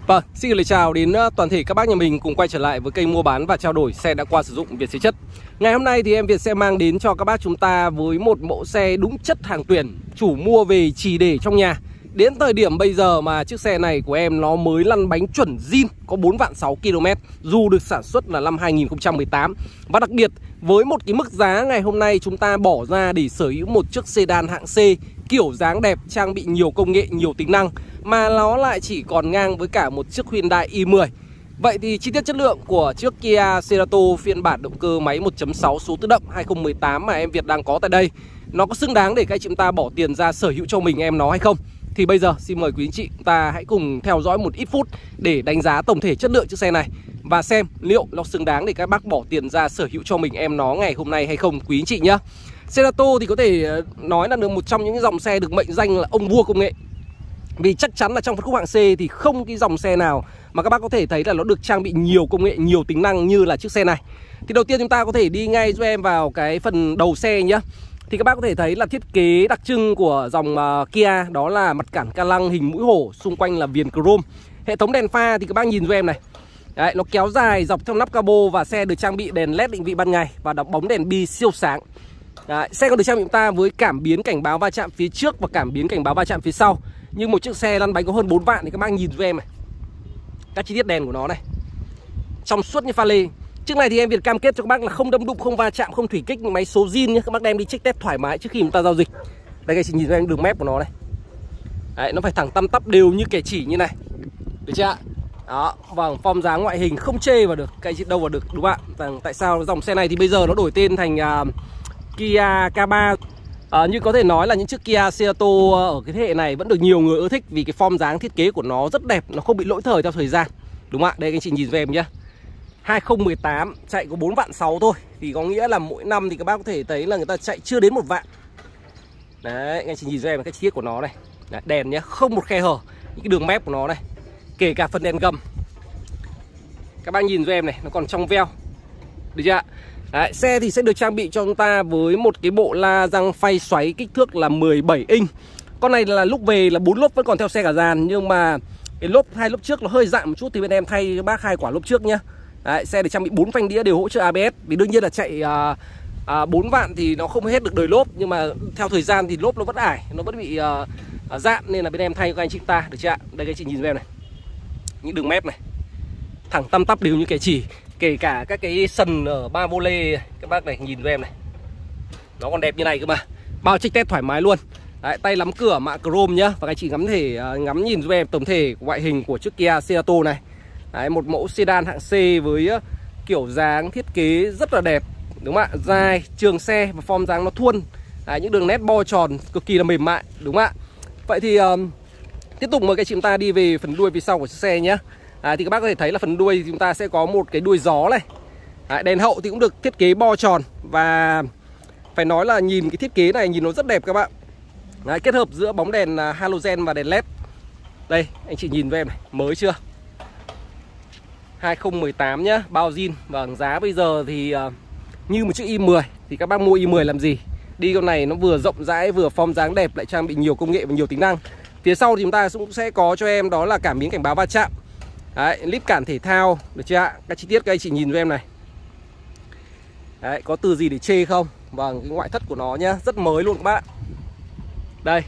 Vâng, xin lời chào đến toàn thể các bác nhà mình cùng quay trở lại với kênh mua bán và trao đổi xe đã qua sử dụng Việt Xe Chất. Ngày hôm nay thì em Việt sẽ mang đến cho các bác chúng ta với một mẫu xe đúng chất hàng tuyển, chủ mua về chỉ để trong nhà. Đến thời điểm bây giờ mà chiếc xe này của em nó mới lăn bánh chuẩn zin, có 4.600 km, dù được sản xuất là năm 2018. Và đặc biệt với một cái mức giá ngày hôm nay chúng ta bỏ ra để sở hữu một chiếc sedan hạng C, kiểu dáng đẹp, trang bị nhiều công nghệ, nhiều tính năng, mà nó lại chỉ còn ngang với cả một chiếc Hyundai i10. Vậy thì chi tiết chất lượng của chiếc Kia Cerato phiên bản động cơ máy 1.6 số tự động 2018 mà em Việt đang có tại đây, nó có xứng đáng để các anh chị chúng ta bỏ tiền ra sở hữu cho mình em nó hay không? Thì bây giờ xin mời quý anh chị chúng ta hãy cùng theo dõi một ít phút để đánh giá tổng thể chất lượng chiếc xe này và xem liệu nó xứng đáng để các bác bỏ tiền ra sở hữu cho mình em nó ngày hôm nay hay không quý anh chị nhé. Cerato thì có thể nói là được một trong những dòng xe được mệnh danh là ông vua công nghệ. Vì chắc chắn là trong phân khúc hạng C thì không cái dòng xe nào mà các bác có thể thấy là nó được trang bị nhiều công nghệ, nhiều tính năng như là chiếc xe này. Thì đầu tiên chúng ta có thể đi ngay cho em vào cái phần đầu xe nhé. Thì các bác có thể thấy là thiết kế đặc trưng của dòng Kia đó là mặt cản ca lăng hình mũi hổ, xung quanh là viền chrome. Hệ thống đèn pha thì các bác nhìn cho em này. Đấy, nó kéo dài dọc trong nắp capo và xe được trang bị đèn LED định vị ban ngày và bóng đèn bi siêu sáng. Đấy, xe còn được trang bị chúng ta với cảm biến cảnh báo va chạm phía trước và cảm biến cảnh báo va chạm phía sau. Nhưng một chiếc xe lăn bánh có hơn 4 vạn thì các bác nhìn cho em này. Các chi tiết đèn của nó này trong suốt như pha lê. Chiếc này thì em Việt cam kết cho các bác là không đâm đụng, không va chạm, không thủy kích, máy số zin nhé. Các bác đem đi check test thoải mái trước khi chúng ta giao dịch. Đây các chị nhìn cho em đường mép của nó này. Đấy, nó phải thẳng tăm tắp đều như kẻ chỉ như này. Được chưa ạ? Đó, vâng, form dáng ngoại hình không chê vào được, các chị đâu vào được đúng không ạ? Tại sao dòng xe này thì bây giờ nó đổi tên thành Kia K3. Như có thể nói là những chiếc Kia Cerato ở cái thế hệ này vẫn được nhiều người ưa thích vì cái form dáng thiết kế của nó rất đẹp, nó không bị lỗi thời theo thời gian. Đúng không ạ? Đây các anh chị nhìn về em nhé. 2018 chạy có 4.600.000 thôi. Thì có nghĩa là mỗi năm thì các bác có thể thấy là người ta chạy chưa đến 1 vạn. Đấy, các anh chị nhìn cho em cái chi tiết của nó này. Đấy, đèn nhé, không một khe hở. Những cái đường mép của nó này. Kể cả phần đèn gầm. Các bác nhìn cho em này, nó còn trong veo. Được chưa ạ? Đấy, xe thì sẽ được trang bị cho chúng ta với một cái bộ la răng phay xoáy kích thước là 17 inch. Con này là lúc về là 4 lốp vẫn còn theo xe cả dàn, nhưng mà cái lốp 2 lốp trước nó hơi dạn một chút thì bên em thay cho bác 2 quả lốp trước nhá. Đấy, xe được trang bị 4 phanh đĩa đều hỗ trợ ABS. Vì đương nhiên là chạy 4 vạn thì nó không hết được đời lốp, nhưng mà theo thời gian thì lốp nó vẫn ải, nó vẫn bị dạn nên là bên em thay cho các anh chị ta, được chưa ạ? Đây các anh chị nhìn em này. Những đường mép này thẳng tăm tắp đều như kẻ chỉ. Kể cả các cái sần ở ba vô lê các bác này nhìn cho em này. Nó còn đẹp như này cơ mà. Bao check test thoải mái luôn. Đấy, tay nắm cửa mạ chrome nhá. Và các anh chị ngắm nhìn giúp em tổng thể ngoại hình của chiếc Kia Cerato này. Đấy, một mẫu sedan hạng C với kiểu dáng thiết kế rất là đẹp. Đúng không ạ? Dài, trường xe và form dáng nó thuôn. Đấy, những đường nét bo tròn cực kỳ là mềm mại. Đúng không ạ? Vậy thì tiếp tục mời các chị chúng ta đi về phần đuôi phía sau của chiếc xe nhé. Thì các bác có thể thấy là phần đuôi thì chúng ta sẽ có một cái đuôi gió này. Đèn hậu thì cũng được thiết kế bo tròn. Và phải nói là nhìn cái thiết kế này nhìn nó rất đẹp các bạn. Đấy, kết hợp giữa bóng đèn halogen và đèn LED. Đây, anh chị nhìn với em này, mới chưa? 2018 nhá, bao zin. Và giá bây giờ thì như một chiếc i10. Thì các bác mua i10 làm gì? Đi con này nó vừa rộng rãi, vừa form dáng đẹp, lại trang bị nhiều công nghệ và nhiều tính năng. Phía sau thì chúng ta cũng sẽ có cho em đó là cảm biến cảnh báo va chạm. Đấy, líp cản thể thao, được chưa ạ? Các chi tiết các anh chị nhìn cho em này. Đấy, có từ gì để chê không? Vâng, cái ngoại thất của nó nhá, rất mới luôn các bạn. Đây.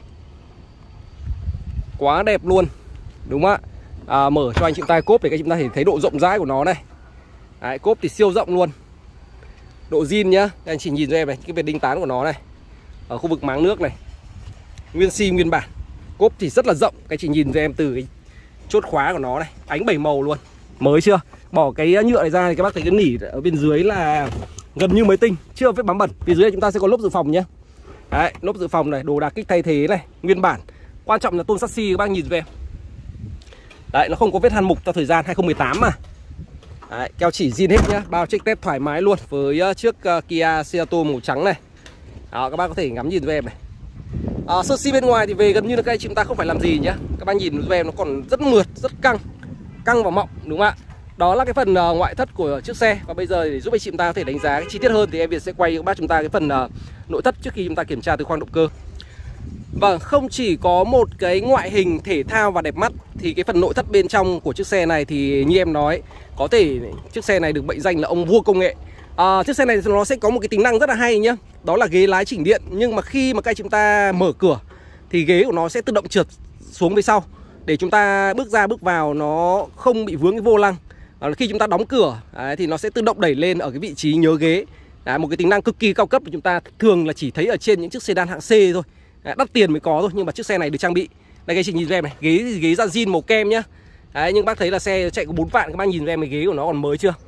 Quá đẹp luôn. Đúng không ạ? Mở cho anh chị tay cốp để các chúng ta thể thấy độ rộng rãi của nó này. Đấy, cốp thì siêu rộng luôn. Độ zin nhá, các anh chị nhìn cho em này, cái vệt đinh tán của nó này. Ở khu vực máng nước này. Nguyên xi nguyên bản. Cốp thì rất là rộng, các anh chị nhìn cho em từ cái chốt khóa của nó này, ánh 7 màu luôn. Mới chưa? Bỏ cái nhựa này ra thì các bác thấy cái nỉ ở bên dưới là gần như mới tinh, chưa vết bám bẩn. Phía dưới chúng ta sẽ có lốp dự phòng nhé. Đấy, lốp dự phòng này, đồ đạc kích thay thế này, nguyên bản. Quan trọng là tôn chassis các bác nhìn về. Đấy, nó không có vết hàn mục theo thời gian 2018 mà. Đấy, keo chỉ zin hết nhá, bao check test thoải mái luôn với chiếc Kia Cerato màu trắng này. Đó, các bác có thể ngắm nhìn về em này. Sơ xi bên ngoài thì về gần như là cái chúng ta không phải làm gì nhá. Các bác nhìn về nó còn rất mượt, rất căng và mọng, đúng không ạ? Đó là cái phần ngoại thất của chiếc xe. Và bây giờ để giúp anh chị chúng ta có thể đánh giá cái chi tiết hơn thì em Việt sẽ quay các bác chúng ta cái phần nội thất trước khi chúng ta kiểm tra từ khoang động cơ. Vâng, không chỉ có một cái ngoại hình thể thao và đẹp mắt thì cái phần nội thất bên trong của chiếc xe này thì như em nói, có thể chiếc xe này được mệnh danh là ông vua công nghệ. Chiếc xe này nó sẽ có một cái tính năng rất là hay nhá. Đó là ghế lái chỉnh điện. Nhưng mà khi mà các anh chúng ta mở cửa thì ghế của nó sẽ tự động trượt xuống phía sau, để chúng ta bước ra bước vào nó không bị vướng cái vô lăng. Khi chúng ta đóng cửa thì nó sẽ tự động đẩy lên ở cái vị trí nhớ ghế. Một cái tính năng cực kỳ cao cấp mà chúng ta thường là chỉ thấy ở trên những chiếc sedan hạng C thôi. Đắt tiền mới có thôi, nhưng mà chiếc xe này được trang bị. Đây các anh chị nhìn cho em này, ghế da zin màu kem nhá. Nhưng bác thấy là xe chạy có 4 vạn, các bác nhìn cho em cái ghế của nó còn mới chưa.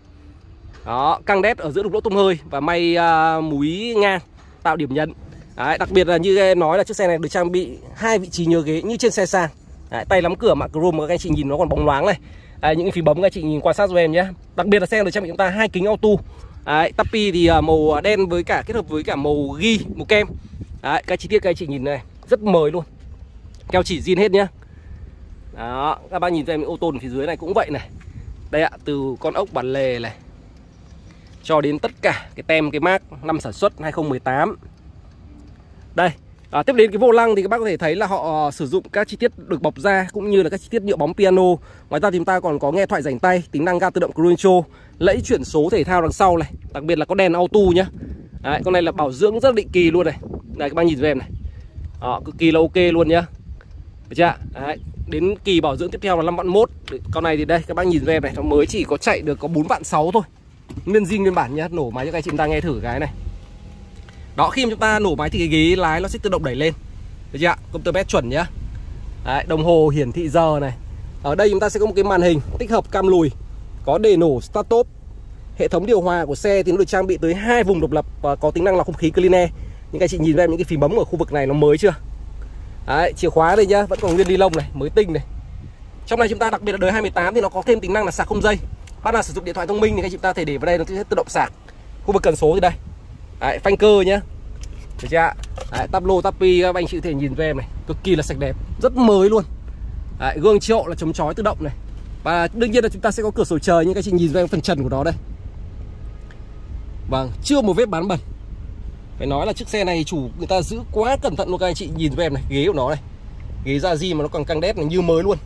Đó, căng đét ở giữa đục lỗ tung hơi và may múi ngang tạo điểm nhấn. Đặc biệt là như em nói là chiếc xe này được trang bị 2 vị trí nhớ ghế như trên xe sang. Tay nắm cửa mạ chrome các anh chị nhìn nó còn bóng loáng này. Những cái phím bấm các anh chị nhìn quan sát giúp em nhé. Đặc biệt là xe được trang bị chúng ta 2 kính auto. Tappy thì màu đen với cả kết hợp với cả màu ghi, màu kem. Cái chi tiết các anh chị nhìn này rất mới luôn, keo chỉ zin hết nhá. Đó, các bác nhìn xem ô tô phía dưới này cũng vậy này. Đây ạ, từ con ốc bản lề này cho đến tất cả cái tem, cái mác năm sản xuất 2018. Đây, tiếp đến cái vô lăng thì các bác có thể thấy là họ sử dụng các chi tiết được bọc da cũng như là các chi tiết nhựa bóng piano. Ngoài ra thì chúng ta còn có nghe thoại rảnh tay, tính năng ga tự động cruise control, lẫy chuyển số thể thao đằng sau này, đặc biệt là có đèn auto nhá. Con này là bảo dưỡng rất định kỳ luôn này. Đây các bác nhìn cho em này. Đó, cực kỳ là ok luôn nhá. Được chưa? Đến kỳ bảo dưỡng tiếp theo là 5 vạn 1. Con này thì đây các bác nhìn cho em này, nó mới chỉ có chạy được có 4 vạn 6 thôi. Nguyên zin nguyên bản nhá, nổ máy cho các chị chúng ta nghe thử cái này. Đó, khi mà chúng ta nổ máy thì cái ghế lái nó sẽ tự động đẩy lên. Được chưa ạ? Công tơ bét chuẩn nhá. Đồng hồ hiển thị giờ này. Ở đây chúng ta sẽ có một cái màn hình tích hợp cam lùi, có đề nổ start stop. Hệ thống điều hòa của xe thì nó được trang bị tới 2 vùng độc lập và có tính năng lọc không khí clean air. Nhưng các anh chị nhìn em những cái phím bấm ở khu vực này nó mới chưa? Chìa khóa đây nhá, vẫn còn nguyên ni lông này, mới tinh này. Trong này chúng ta đặc biệt là đời 2018 thì nó có thêm tính năng là sạc không dây. Bác nào sử dụng điện thoại thông minh thì các chị ta thể để vào đây nó sẽ tự động sạc. Khu vực cần số thì đây. Phanh cơ nhá. Được chưa ạ? Tắp lô tappy các anh chị thể nhìn về em này, cực kỳ là sạch đẹp, rất mới luôn. Gương chiếu hậu là chống chói tự động này. Và đương nhiên là chúng ta sẽ có cửa sổ trời, nhưng các chị nhìn về phần trần của nó đây. Vâng, chưa một vết bám bẩn. Phải nói là chiếc xe này chủ người ta giữ quá cẩn thận luôn các anh chị nhìn về em này, ghế của nó này. Ghế da di mà nó còn căng đét này như mới luôn.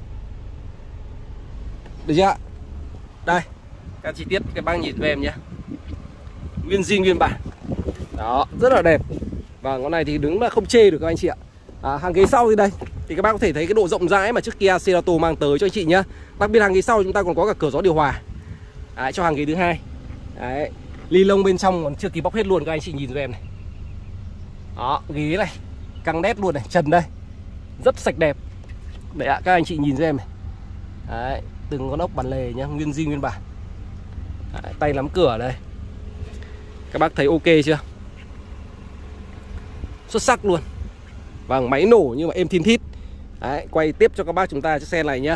Được chưa ạ? Đây, các chi tiết các bác nhìn về em nhé. Nguyên zin nguyên bản. Đó, rất là đẹp. Và con này thì đứng là không chê được các anh chị ạ. Hàng ghế sau thì đây thì các bác có thể thấy cái độ rộng rãi mà chiếc Kia Cerato mang tới cho anh chị nhá. Đặc biệt hàng ghế sau chúng ta còn có cả cửa gió điều hòa. Cho hàng ghế thứ hai. Ly lông bên trong còn chưa kịp bóc hết luôn, các anh chị nhìn giúp em này. Đó, ghế này căng đét luôn này, trần đây rất sạch đẹp. Đấy ạ, các anh chị nhìn giúp em này. Từng con ốc bản lề nhá, nguyên zin nguyên bản. Tay nắm cửa đây. Các bác thấy ok chưa? Xuất sắc luôn. Vâng, máy nổ nhưng mà êm thin thít. Quay tiếp cho các bác chúng ta chiếc xe này nhá.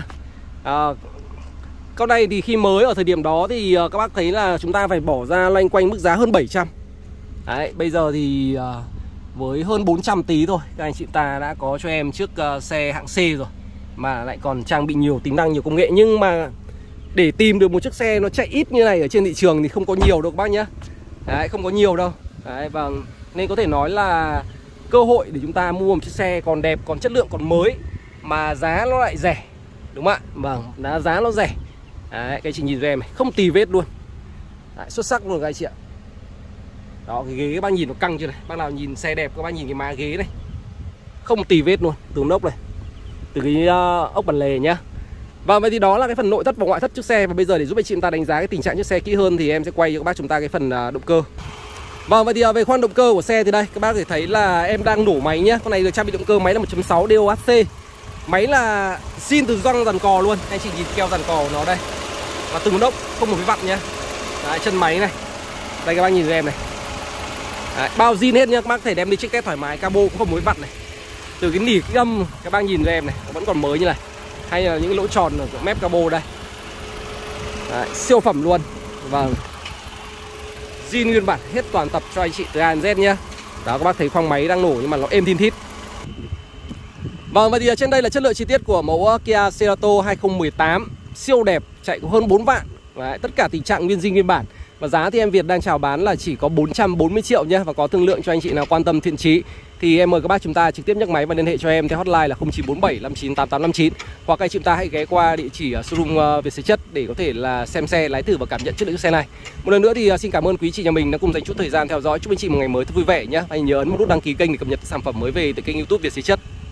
Con này thì khi mới ở thời điểm đó thì các bác thấy là chúng ta phải bỏ ra loanh quanh mức giá hơn 700. Bây giờ thì với hơn 400 tí thôi, các anh chị ta đã có cho em chiếc xe hạng C rồi, mà lại còn trang bị nhiều tính năng, nhiều công nghệ. Nhưng mà để tìm được một chiếc xe nó chạy ít như này ở trên thị trường thì không có nhiều đâu các bác nhé. Không có nhiều đâu. Vâng, nên có thể nói là cơ hội để chúng ta mua một chiếc xe còn đẹp, còn chất lượng, còn mới mà giá nó lại rẻ, đúng không ạ? Vâng, giá nó rẻ. Các anh chị nhìn cho em này, không tì vết luôn. Xuất sắc luôn các anh chị ạ. Đó, cái ghế các bác nhìn nó căng chưa này. Bác nào nhìn xe đẹp các bác nhìn cái má ghế này, không tì vết luôn, từ ốc này, từ cái ốc bản lề nhá. Và vậy thì đó là cái phần nội thất và ngoại thất chiếc xe. Và bây giờ để giúp anh chị chúng ta đánh giá cái tình trạng chiếc xe kỹ hơn thì em sẽ quay cho các bác chúng ta cái phần động cơ. Vâng, vậy thì về khoang động cơ của xe thì đây các bác có thể thấy là em đang nổ máy nhá. Con này được trang bị động cơ máy là 1.6 DOHC. Máy là zin từ gioăng dàn cò luôn. Anh chị nhìn keo dàn cò của nó đây. Và từng ốc không một cái vặn nhá. Chân máy này. Đây các bác nhìn cho em này. Bao zin hết nhá, các bác có thể đem đi check test thoải mái, cabo cũng không một cái vặn này. Từ cái nỉ cái âm các bác nhìn cho em này, nó vẫn còn mới như này. Hay là những cái lỗ tròn ở mép cabo đây. Siêu phẩm luôn. Vâng, zin nguyên bản hết toàn tập cho anh chị từ A đến Z nhá. Đó, các bác thấy khoang máy đang nổ nhưng mà nó êm thin thít. Vâng, và thì trên đây là chất lượng chi tiết của mẫu Kia Cerato 2018. Siêu đẹp, chạy có hơn 4 vạn. Tất cả tình trạng nguyên zin nguyên bản. Và giá thì em Việt đang chào bán là chỉ có 440 triệu nhé. Và có thương lượng cho anh chị nào quan tâm thiện chí thì em mời các bác chúng ta trực tiếp nhấc máy và liên hệ cho em theo hotline là 0947 59 8859. Hoặc anh chị chúng ta hãy ghé qua địa chỉ showroom Việt Xe Chất để có thể là xem xe, lái thử và cảm nhận chất lượng xe này. Một lần nữa thì xin cảm ơn quý chị nhà mình đã cùng dành chút thời gian theo dõi. Chúc anh chị một ngày mới thật vui vẻ nhé. Hãy nhớ ấn một nút đăng ký kênh để cập nhật sản phẩm mới về từ kênh YouTube Việt Xe Chất.